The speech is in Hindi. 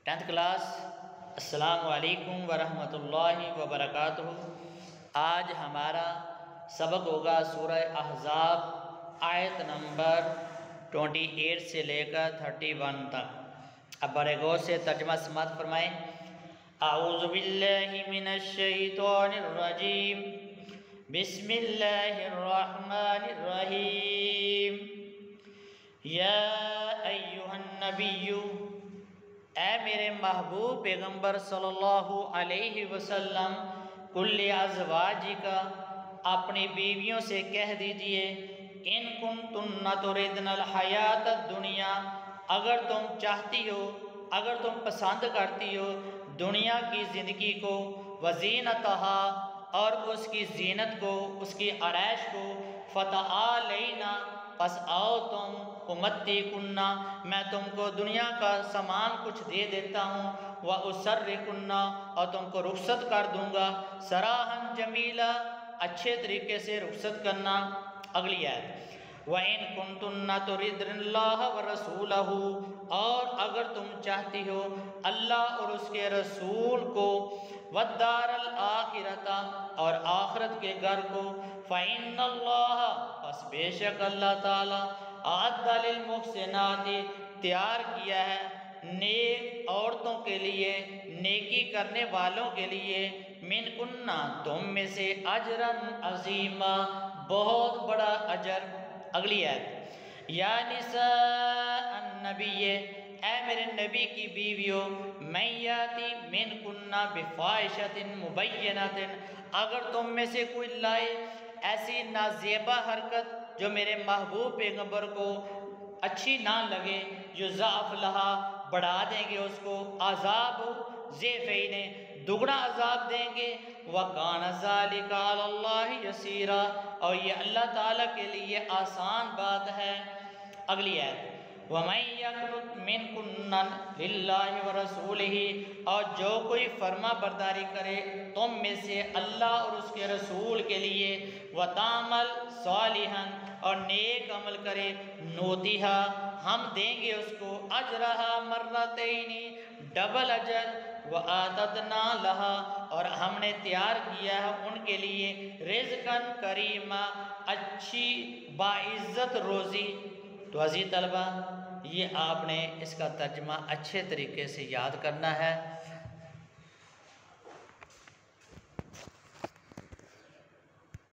10th class. अस्सलामु अलैकुम वरहमतुल्लाहि वबरकातुहू। आज हमारा सबक होगा सूरह अहज़ाब आयत नंबर 28 से लेकर 31 तक। अब बड़े गौर से तर्जुमा समाअत फरमाएँ। अऊज़ु बिल्लाहि मिनश शैतानिर रजीम, बिस्मिल्लाहिर रहमानिर रहीम। या अय्युहन नबिय्यु, ऐ मेरे महबूब पैगम्बर सल्लल्लाहु अलैहि वसल्लम, कुल्ले अज़वाजिका, अपनी बीवियों से कह दीजिए, इन कुन्तुन्ना तुरिदनल हयातद दुनिया, अगर तुम चाहती हो, अगर तुम पसंद करती हो दुनिया की ज़िंदगी को, वज़ीनतहा, और उसकी जीनत को, उसकी आरैश को, फ़तआलैना, बस आओ तुम, उम्मती कुन्ना, मैं तुमको दुनिया का सामान कुछ दे देता हूँ, व उसर्रिकुन्ना, और तुमको रुखसत कर दूंगा, सराहन जमीला, अच्छे तरीके से रुखसत करना। अगली आयत, व इन कुन्तुन्ना तुरिदुल्लाह व रसूलहू, और अगर तुम चाहती हो अल्लाह और उसके रसूल को, वद्दारल आखिरता, और आखिरत के घर को, फ़इन्नल्लाह, बस बेशक अल्लाह ताला, अअद्दा लिल मुहसिनाति, तैयार किया है नेक औरतों के लिए, नेकी करने वालों के लिए, मिन कुन्ना, तुम में से, अजरन अजीमा, बहुत बड़ा अजर। अगली आयत, या निसा अन्नबिये, ऐ मेरे नबी की बीवियों, मैयाती मिन कुन्ना बिफाहिशतिन मुबय्यनतिन, अगर तुम में से कोई लाए ऐसी नाजेबा हरकत जो मेरे महबूब पैगम्बर को अच्छी ना लगे, युज़ाफ लहा, बढ़ा देंगे उसको, अज़ाब ज़ेफ़ैने, दुगना अज़ाब देंगे, व कान ज़ालिका अलल्लाहि यसीरा, और ये अल्लाह ताला के लिए आसान बात है। अगली आयत, वमन यक़नुत मिनकुन्ना लिल्लाहि व रसूलिही, और जो कोई फर्मा बरदारी करे तुम में से अल्लाह और उसके रसूल के लिए, व तामल सालिहन, और नेक अमल करे, नूतिहा, हम देंगे उसको, अजरहा मर्रतैनी, डबल अजर, व आतदना लहा, और हमने तैयार किया है उनके लिए, रिज़्क़न करीमा, अच्छी बाइज़्ज़त रोज़ी। तो अज़ीज़ तलबा, ये आपने इसका तर्जुमा अच्छे तरीके से याद करना है।